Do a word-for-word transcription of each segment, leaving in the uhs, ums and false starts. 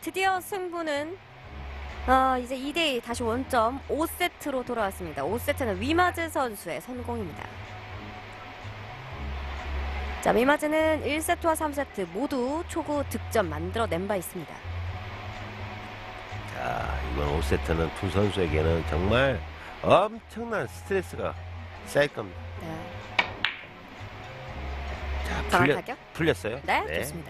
드디어 승부는 어, 이제 이 대 이 다시 원점 오 세트로 돌아왔습니다. 오 세트는 위마즈 선수의 선공입니다. 자, 위마즈는 일 세트와 삼 세트 모두 초구 득점 만들어낸 바 있습니다. 자, 이번 오 세트는 두 선수에게는 정말 엄청난 스트레스가 쌓일 겁니다. 네. 자, 강한 풀려, 타격? 풀렸어요? 네, 좋습니다.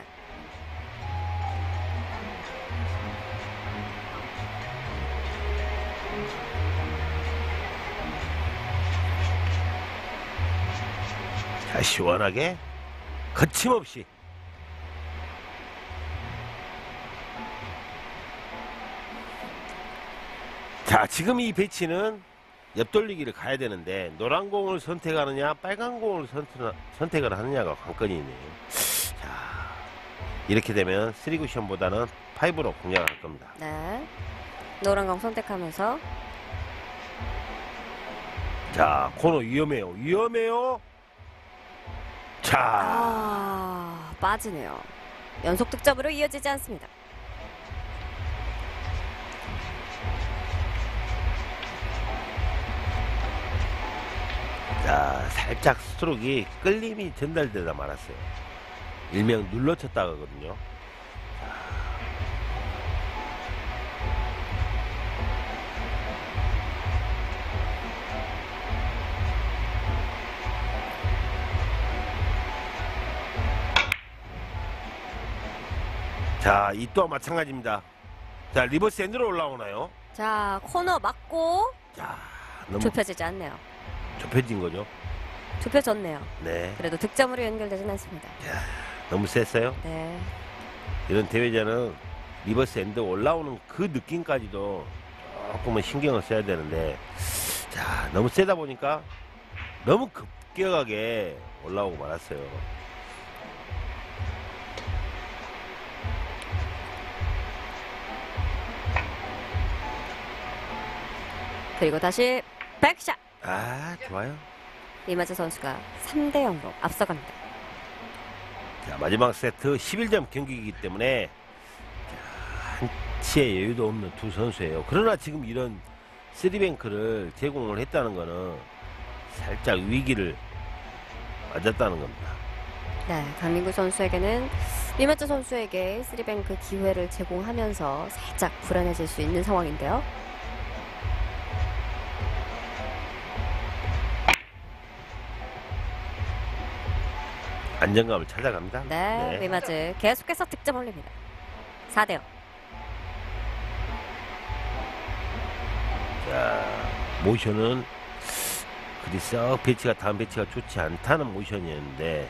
자, 시원하게 거침없이 자, 지금 이 배치는 옆돌리기를 가야 되는데 노란 공을 선택하느냐 빨간 공을 선택, 선택을 하느냐가 관건이네요. 자, 이렇게 되면 쓰리 쿠션보다는 파이브로 공략을 할 겁니다. 네. 노란 공 선택하면서 자, 코너 위험해요. 위험해요. 자, 아, 빠지네요. 연속 득점으로 이어지지 않습니다. 자, 살짝 스트로크가 끌림이 전달되다 말았어요. 일명 눌러쳤다 가거든요. 자, 이 또한 마찬가지입니다. 자, 리버스 엔드로 올라오나요? 자, 코너 맞고 자, 너무 좁혀지지 않네요. 좁혀진 거죠. 좁혀졌네요. 네. 그래도 득점으로 연결되진 않습니다. 자, 너무 셌어요. 네. 이런 대회자는 리버스 엔드 올라오는 그 느낌까지도 조금은 신경을 써야 되는데, 자, 너무 세다 보니까 너무 급격하게 올라오고 말았어요. 그리고 다시 백샷. 아, 좋아요. 이마즈 선수가 삼 대 영으로 앞서갑니다. 자, 마지막 세트 십일 점 경기이기 때문에 자, 한치의 여유도 없는 두 선수예요. 그러나 지금 이런 쓰리뱅크를 제공을 했다는 거는 살짝 위기를 맞았다는 겁니다. 네, 강민구 선수에게는 이마즈 선수에게 쓰리뱅크 기회를 제공하면서 살짝 불안해질 수 있는 상황인데요. 안정감을 찾아갑니다. 네, 이마즈 계속해서 득점 올립니다. 사 대 영. 자, 모션은 그리 썩 배치가 다음 배치가 좋지 않다는 모션이었는데,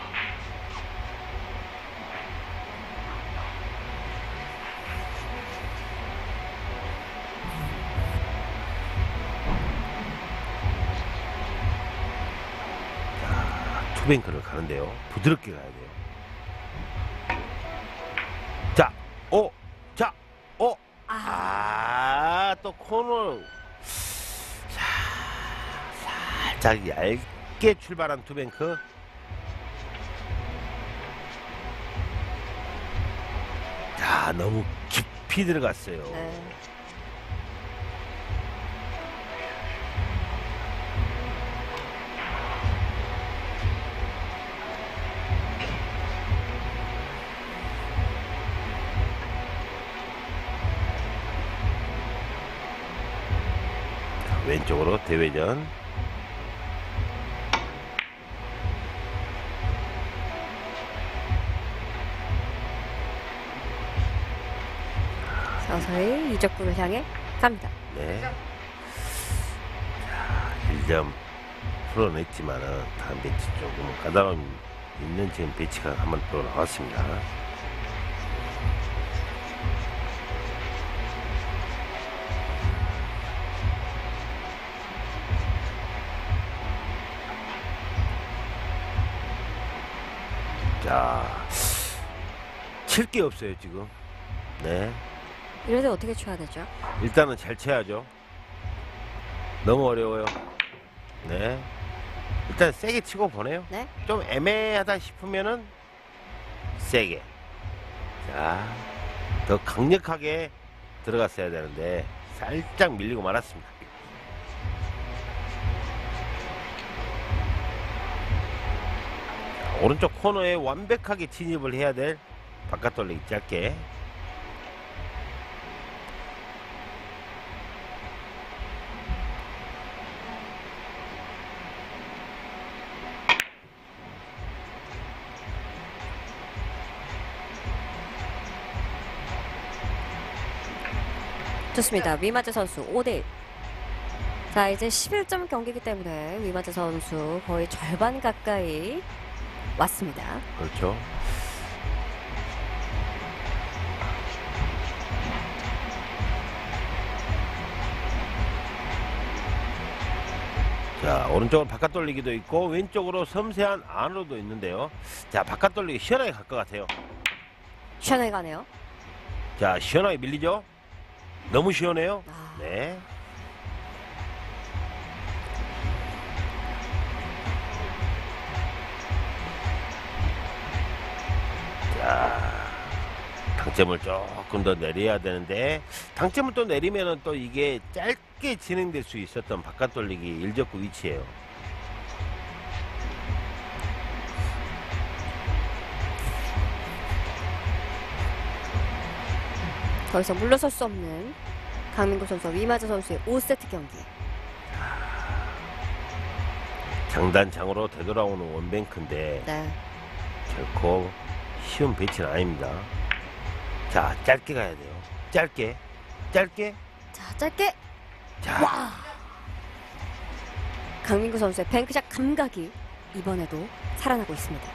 자, 투뱅크를 가는데요. 부드럽게 가야 돼요. 자, 오, 자, 오, 아, 아, 또 코너. 자, 살짝 얇게 출발한 투뱅크. 자, 너무 깊이 들어갔어요. 네. 자, 왼쪽으로 대회전. 서서히 이적구를 향해 갑니다. 네. 자, 일 점 풀어냈지만은 다음 배치 조금 까다로움 있는 지금 배치가 한번 또 나왔습니다. 자, 칠 게 없어요 지금. 네. 이럴 때 어떻게 쳐야 되죠? 일단은 잘 쳐야죠. 너무 어려워요. 네. 일단 세게 치고 보내요. 네. 좀 애매하다 싶으면은 세게. 자, 더 강력하게 들어갔어야 되는데 살짝 밀리고 말았습니다. 자, 오른쪽 코너에 완벽하게 진입을 해야 될 바깥 돌리기 짧게. 좋습니다. 위마즈 선수 오 대 일. 자, 이제 십일 점 경기이기 때문에 위마즈 선수 거의 절반 가까이 왔습니다. 그렇죠. 자, 오른쪽으로 바깥 돌리기도 있고 왼쪽으로 섬세한 안으로도 있는데요. 자, 바깥 돌리기 시원하게 갈 것 같아요. 시원하게 가네요. 자, 시원하게 밀리죠? 너무 시원해요. 아, 네. 자, 당점을 조금 더 내려야 되는데 당점을 또 내리면은 또 이게 짧게 진행될 수 있었던 바깥 돌리기 일적구 위치예요. 더 이상 물러설 수 없는 강민구 선수와 위마즈 선수의 오 세트 경기. 장단장으로 되돌아오는 원뱅크인데 네. 결코 쉬운 배치는 아닙니다. 자, 짧게 가야 돼요. 짧게, 짧게. 자, 짧게. 자, 와. 강민구 선수의 뱅크샷 감각이 이번에도 살아나고 있습니다.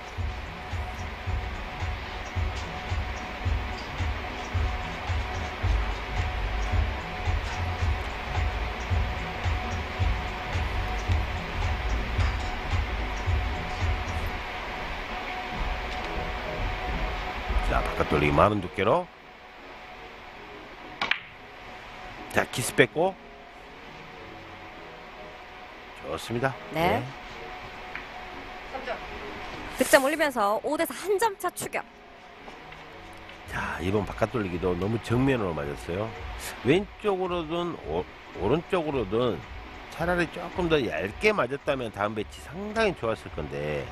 자, 바깥 돌리기 많은 두께로. 자, 키스 뺏고. 좋습니다. 네. 득점 올리면서 오 대 사 한 점 차 추격. 자, 이번 바깥 돌리기도 너무 정면으로 맞았어요. 왼쪽으로든 오, 오른쪽으로든 차라리 조금 더 얇게 맞았다면 다음 배치 상당히 좋았을 건데.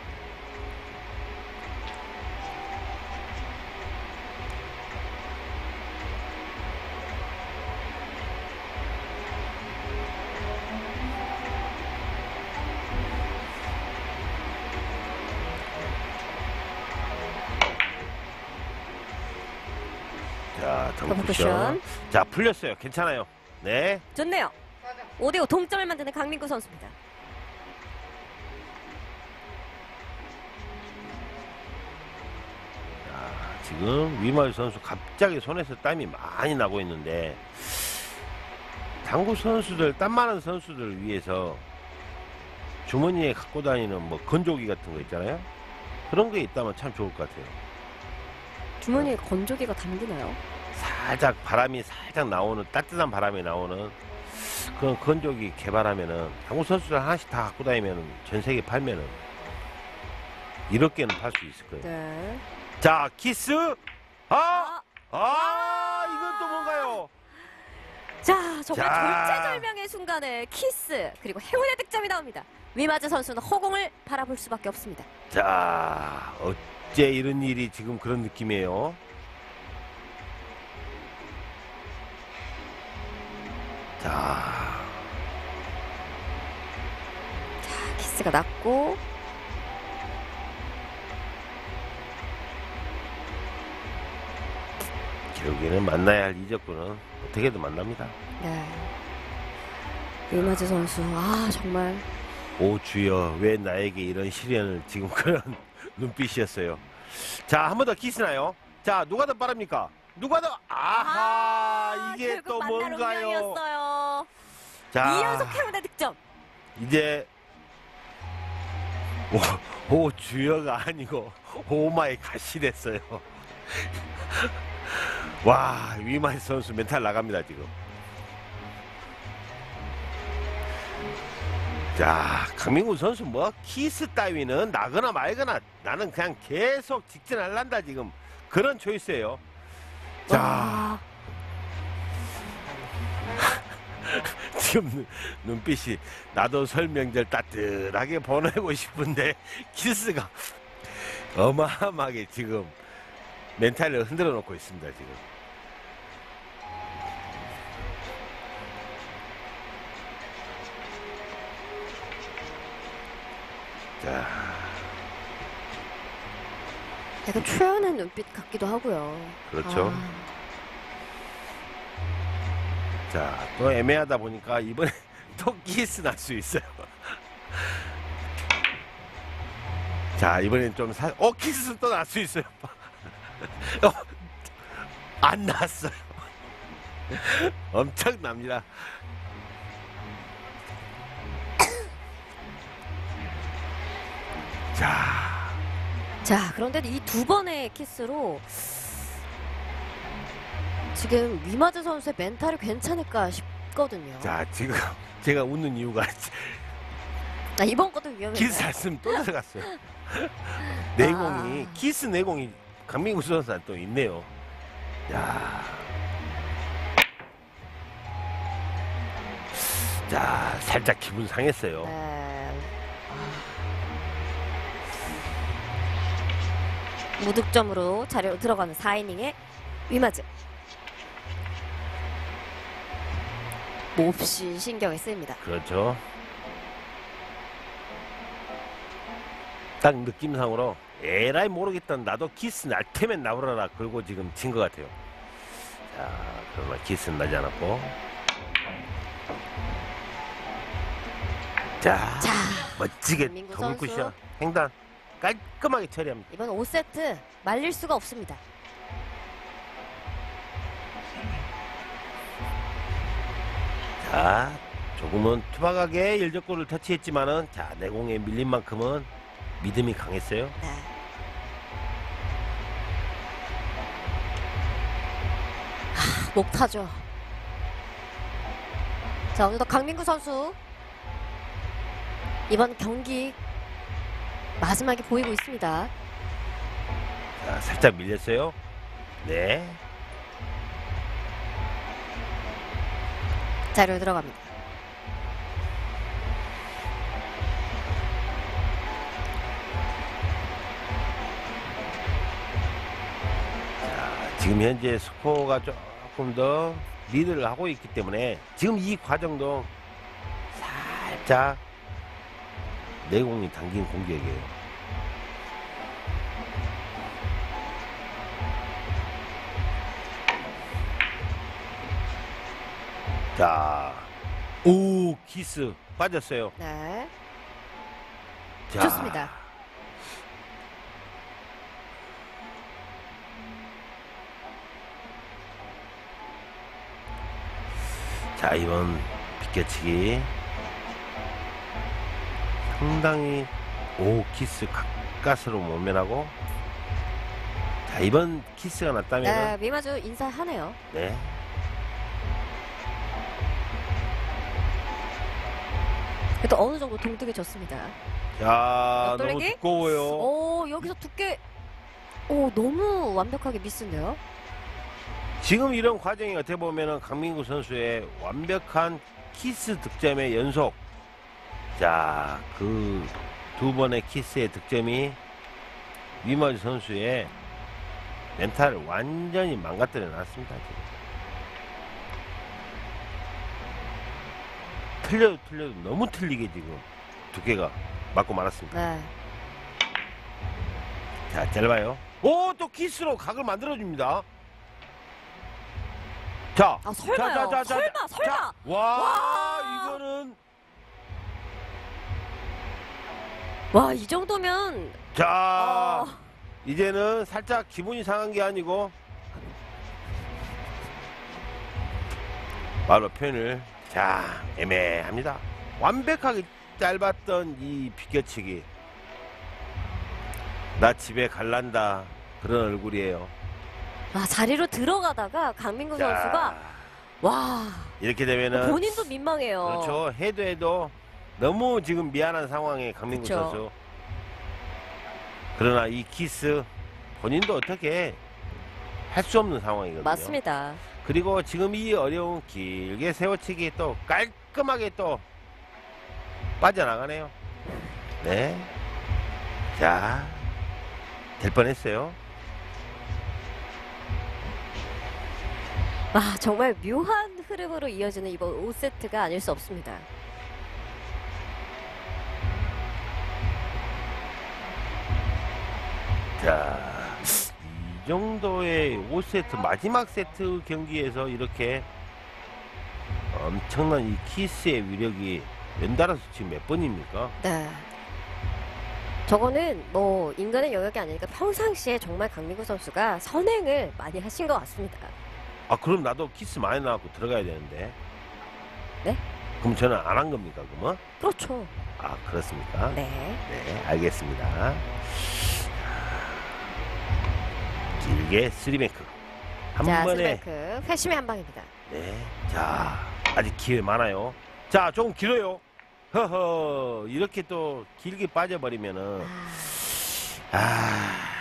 자, 더블 덩쿠션. 쿠션. 자, 풀렸어요. 괜찮아요. 네. 좋네요. 오 대 오 동점을 만드는 강민구 선수입니다. 자, 지금 위마유 선수 갑자기 손에서 땀이 많이 나고 있는데 당구 선수들, 땀 많은 선수들을 위해서 주머니에 갖고 다니는 뭐 건조기 같은 거 있잖아요. 그런 게 있다면 참 좋을 것 같아요. 주머니에 건조기가 담기나요? 살짝 바람이 살짝 나오는, 따뜻한 바람이 나오는 그런 건조기 개발하면은 당구 선수들 하나씩 다 갖고 다니면 전 세계 팔면은 이렇게는 팔 수 있을 거예요. 네. 자, 키스. 아, 아, 아, 이건 또 뭔가요? 자, 정말 자. 절체절명의 순간에 키스 그리고 행운의 득점이 나옵니다. 위마즈 선수는 허공을 바라볼 수밖에 없습니다. 자, 어째 이런 일이 지금 그런 느낌이에요. 자, 자, 키스가 났고 결국에는 만나야 할 이적구는 어떻게든 만납니다. 네. 위마즈 선수 아 정말 오 주여, 왜 나에게 이런 시련을, 지금 그런 눈빛이었어요. 자, 한 번 더 키스나요? 자, 누가 더 빠릅니까? 누가 더? 아하, 아, 이게 결국 또 만날 뭔가요? 운명이었어요. 자, 이 연속 행운의 득점. 이제 오, 오 주여가 아니고 오마이 갓이 됐어요. 와, 위마이 선수 멘탈 나갑니다 지금. 자, 강민구 선수 뭐 키스 따위는 나거나 말거나 나는 그냥 계속 직진할란다 지금 그런 초이스예요. 자. 와, 지금 눈- 눈빛이 나도 설명절 따뜻하게 보내고 싶은데 키스가 어마어마하게 지금 멘탈을 흔들어 놓고 있습니다. 지금. 자, 약간 초연한 눈빛 같기도 하고요. 그렇죠. 아, 자, 또 애매하다 보니까 이번에 또 키스 날 수 있어요. 자, 이번엔 좀 사, 어, 키스 또 날 수 있어요. 어, 안 났어요. 엄청납니다. 자, 자, 그런데 이 두 번의 키스로 지금 위마즈 선수의 멘탈이 괜찮을까 싶거든요. 자, 지금 제가 웃는 이유가 아, 이번 것도 위험해요. 키스 했으면 또 들어갔어요. 내공이, 아. 키스 내공이 강민구 선수한테 또 있네요. 야. 자, 살짝 기분 상했어요. 네. 아. 무득점으로 자리로 들어가는 사 이닝의 위마즈. 몹시 신경이 쓰입니다. 그렇죠. 딱 느낌상으로 에라이 모르겠다. 나도 키스 날 테면 나오라라. 그리고 지금 진 것 같아요. 자, 그러나 키스는 나지 않았고. 자, 자, 멋지게 강민구 더블쿠션 선수. 횡단 깔끔하게 처리합니다. 이번 오 세트 말릴 수가 없습니다. 자, 조금은 투박하게 일적골을 터치했지만은 자, 내공에 밀린 만큼은 믿음이 강했어요. 네. 하, 목 타죠. 자, 어느덧 강민구 선수 이번 경기 마지막에 보이고 있습니다. 자, 살짝 밀렸어요. 네. 자리로 들어갑니다. 자, 지금 현재 스코어가 조금 더 리드를 하고 있기 때문에 지금 이 과정도 살짝 내공이 담긴 공격이에요. 자, 오, 키스 빠졌어요. 네. 자, 좋습니다. 자, 이번 비껴치기 상당히 오, 키스 가까스로 모면하고. 자, 이번 키스가 났다면 네, 미마주 인사하네요. 네. 그래도 어느 정도 동득이 졌습니다. 자, 너무 옆돌리기? 두꺼워요. 오, 여기서 두께. 오, 너무 완벽하게 미스인데요. 지금 이런 과정이 어떻게 보면은 강민구 선수의 완벽한 키스 득점의 연속. 자, 그 두 번의 키스의 득점이 위마즈 선수의 멘탈을 완전히 망가뜨려 놨습니다. 지금. 틀려도 틀려도 너무 틀리게 지금 두께가 맞고 말았습니다. 네. 자, 짧아요. 오, 또 키스로 각을 만들어줍니다. 자, 아, 설마요. 설마, 설마. 자, 와, 와. 이거는 와, 이 정도면. 자, 어, 이제는 살짝 기분이 상한 게 아니고 말로 표현을 자, 애매합니다. 완벽하게 짧았던 이 비껴치기. 나 집에 갈란다 그런 얼굴이에요. 아, 자리로 들어가다가 강민구 자, 선수가 와, 이렇게 되면은 본인도 민망해요. 그렇죠. 해도 해도 너무 지금 미안한 상황에 강민구 그쵸. 선수. 그러나 이 키스 본인도 어떻게 할 수 없는 상황이거든요. 맞습니다. 그리고 지금 이 어려운 길게 세워치기 또 깔끔하게 또 빠져나가네요. 네. 자, 될 뻔했어요. 아, 정말 묘한 흐름으로 이어지는 이번 오 세트가 아닐 수 없습니다. 자, 이 정도의 오 세트 마지막 세트 경기에서 이렇게 엄청난 이 키스의 위력이 연달아서 지금 몇 번입니까? 네. 저거는 뭐 인간의 영역이 아니니까 평상시에 정말 강민구 선수가 선행을 많이 하신 것 같습니다. 아, 그럼 나도 키스 많이 나왔고 들어가야 되는데. 네? 그럼 저는 안 한 겁니까, 그러면? 그렇죠. 아, 그렇습니까? 네. 네, 알겠습니다. 길게 쓰리뱅크. 한 자, 번에. 스뱅크 회심의 한 방입니다. 네. 자, 아직 기회 많아요. 자, 조금 길어요. 허허. 이렇게 또 길게 빠져버리면은. 아, 아.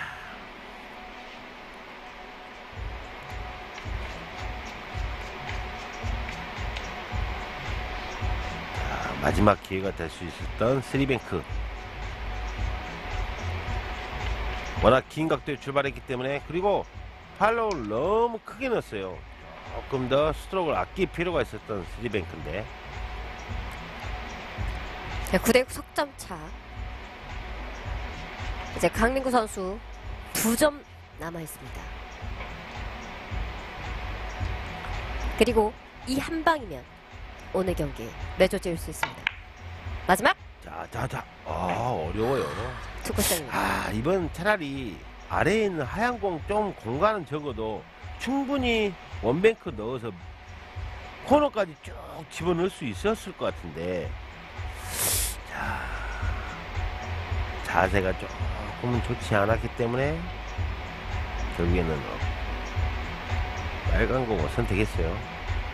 자, 마지막 기회가 될 수 있었던 쓰리뱅크. 워낙 긴 각도에 출발했기 때문에, 그리고 팔로우를 너무 크게 넣었어요. 조금 더 스트로크를 아낄 필요가 있었던 쓰리뱅크인데. 네, 구 대 석점 차. 이제 강민구 선수 두 점 남아 있습니다. 그리고 이 한 방이면 오늘 경기 매조 지을 수 있습니다. 마지막 자, 자, 자. 아, 어려워요. 투구입니다. 아, 이번 차라리 아래에 있는 하얀 공 좀 공간은 적어도 충분히 원뱅크 넣어서 코너까지 쭉 집어넣을 수 있었을 것 같은데. 자, 자세가 조금은 좋지 않았기 때문에 결국에는 어, 빨간 공을 선택했어요.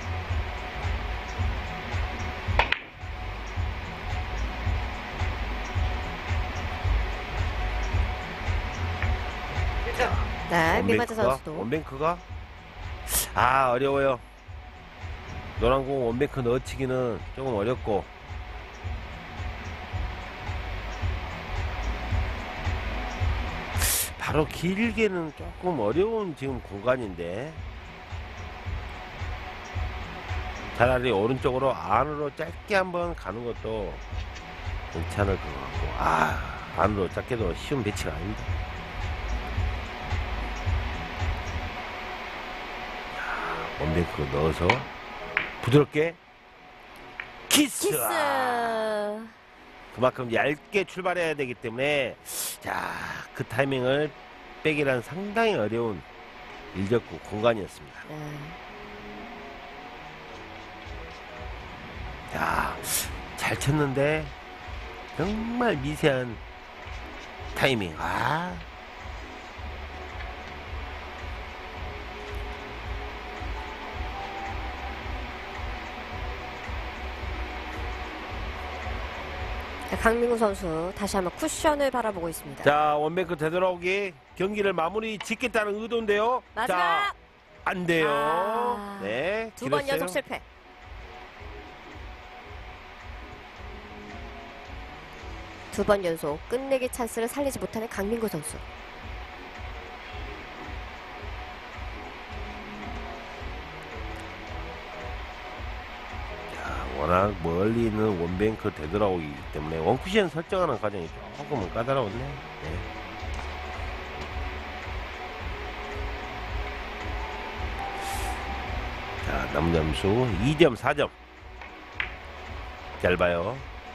네, 미마자 원뱅크가? 선수도 원뱅크가? 아, 어려워요. 노란 공 원뱅크 넣어치기는 조금 어렵고. 바로 길게는 조금 어려운 지금 공간인데. 차라리 오른쪽으로 안으로 짧게 한번 가는 것도 괜찮을 것 같고. 아, 안으로 짧게도 쉬운 배치가 아닙니다. 원뱅크 넣어서 부드럽게 키스. 키스. 그만큼 얇게 출발해야 되기 때문에, 자, 그 타이밍을 빼기란 상당히 어려운 일적구 공간이었습니다. 네. 자, 잘 쳤는데 정말 미세한 타이밍. 아, 자, 강민구 선수 다시 한번 쿠션을 바라보고 있습니다. 자, 원뱅크 되돌아오기 경기를 마무리 짓겠다는 의도인데요. 마지막 자, 안 돼요. 아, 네, 두 번 길었어요. 연속 실패. 두 번 연속 끝내기 찬스를 살리지 못하는 강민구 선수. 워낙 멀리 있는 원뱅크 되돌아오기 때문에 원쿠션 설정하는 과정이 조금은 까다로웠네. 네. 자, 남은 점수 이 점 사 점. 잘 봐요.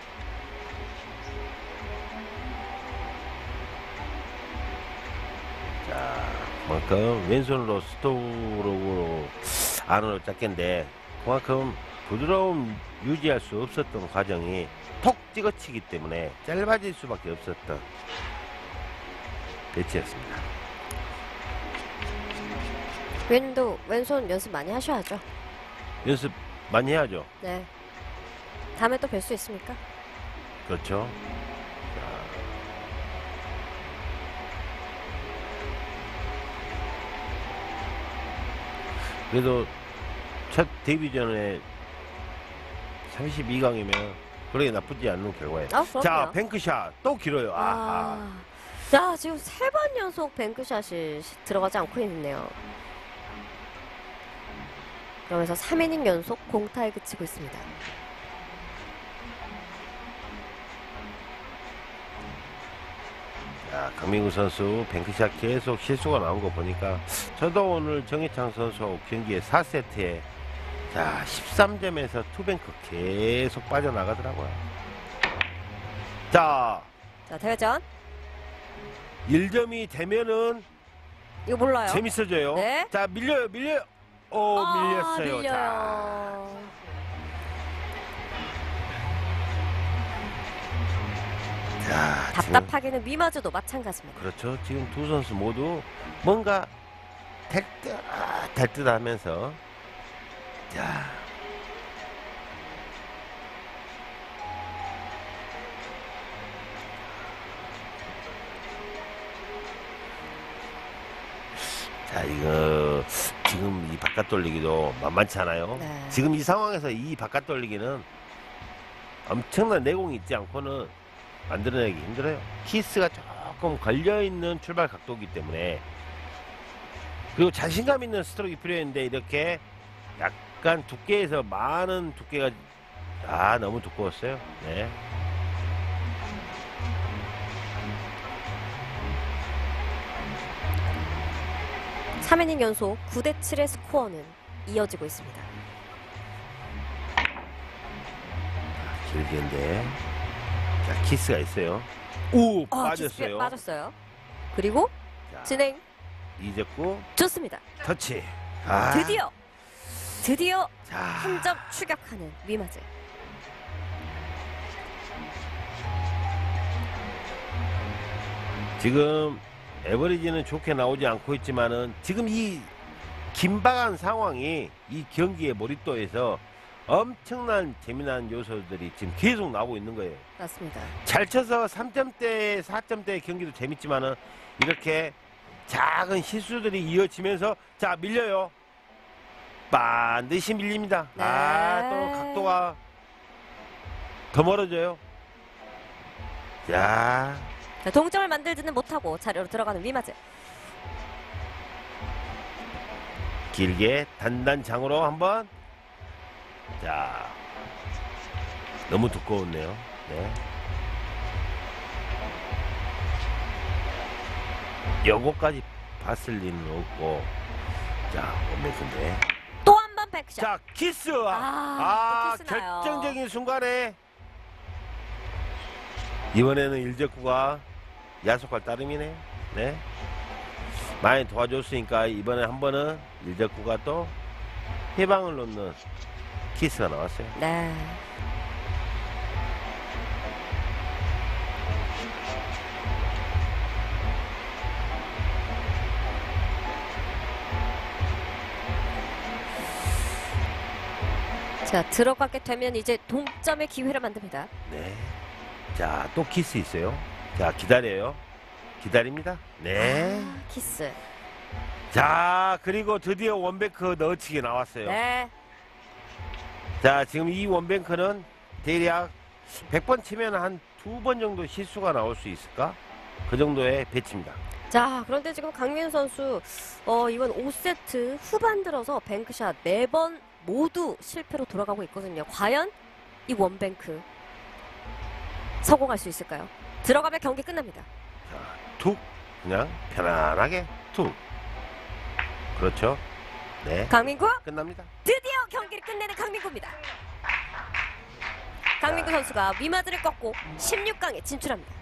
자, 그만큼 왼손으로 스토로으로 안으로 짰겠는데, 그만큼 부드러움 유지할 수 없었던 과정이 톡 찍어치기 때문에 짧아질 수밖에 없었던 배치였습니다. 왼도 왼손 연습 많이 하셔야죠. 연습 많이 해야죠. 네. 다음에 또 뵐 수 있습니까? 그렇죠. 자, 그래도 첫 데뷔전에 삼십이 강이면 그렇게 나쁘지 않는 결과예요. 아, 그럼요. 자, 뱅크샷 또 길어요. 아하. 아, 자, 지금 세 번 연속 뱅크샷이 시- 들어가지 않고 있네요. 그러면서 삼 이닝 연속 공타에 그치고 있습니다. 자, 강민구 선수 뱅크샷 계속 실수가 나온 거 보니까 저도 오늘 정해창 선수 경기에 사 세트에 자 십삼 점에서 투뱅크 계속 빠져나가더라고요. 자, 자, 대회전. 일 점이 되면은 이거 몰라요. 재밌어져요. 네. 자, 밀려요, 밀려요. 오, 아, 밀렸어요. 밀려요. 자, 자, 지금 답답하게는 미마즈도 마찬가지입니다. 그렇죠. 지금 두 선수 모두 뭔가 될듯 될듯 하면서 자 자, 이거 지금 이 바깥 돌리기도 만만치 않아요. 네. 지금 이 상황에서 이 바깥 돌리기는 엄청난 내공이 있지 않고는 만들어내기 힘들어요. 키스가 조금 걸려있는 출발 각도이기 때문에, 그리고 자신감 있는 스트로크가 필요했는데 이렇게 약간 두께에서 많은 두께가 아 너무 두꺼웠어요. 네. 삼 이닝 연속 구 대 칠의 스코어는 이어지고 있습니다. 길게인데 자 키스가 있어요. 오 어, 빠졌어요. 키스에 빠졌어요. 그리고 자, 진행 이적구 좋습니다. 터치. 아, 드디어 드디어 자, 한 점 추격하는 미마즈. 지금 에버리지는 좋게 나오지 않고 있지만은 지금 이 긴박한 상황이 이 경기의 몰입도에서 엄청난 재미난 요소들이 지금 계속 나오고 있는 거예요. 맞습니다. 잘 쳐서 삼 점대, 사 점대 경기도 재밌지만은 이렇게 작은 실수들이 이어지면서 자 밀려요. 반드시 밀립니다. 네. 아, 또 각도가 더 멀어져요. 자, 자, 동점을 만들지는 못하고 자리로 들어가는 미마즈. 길게 단단장으로 한번. 자, 너무 두꺼웠네요. 네. 요거까지 봤을 리는 없고. 자, 원맨인데. 또 한 번 백샷. 자, 키스. 아, 아, 또 키스 나요. 결정적인 순간에 이번에는 일적구가 야속할 따름이네. 네. 많이 도와줬으니까 이번에 한 번은 일적구가 또 해방을 놓는 키스가 나왔어요. 네. 자, 들어가게 되면 이제 동점의 기회를 만듭니다. 네. 자, 또 키스 있어요. 자, 기다려요. 기다립니다. 네. 아, 키스. 자, 그리고 드디어 원뱅크 넣어치기 나왔어요. 네. 자, 지금 이 원뱅크는 대략 백 번 치면 한 두 번 정도 실수가 나올 수 있을까? 그 정도의 배치입니다. 자, 그런데 지금 강민 선수 어, 이번 오 세트 후반 들어서 뱅크샷 네 번 모두 실패로 돌아가고 있거든요. 과연 이 원뱅크 성공할 수 있을까요? 들어가면 경기 끝납니다. 자, 툭. 그냥 편안하게 툭. 그렇죠. 네. 강민구 끝납니다. 드디어 경기를 끝내는 강민구입니다. 강민구 선수가 미마드를 꺾고 십육 강에 진출합니다.